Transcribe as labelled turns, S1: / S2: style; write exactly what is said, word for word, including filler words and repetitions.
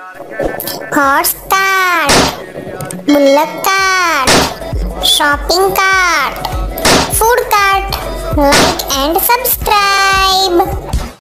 S1: Horse cart, bullock cart, shopping cart, food cart. Like and subscribe.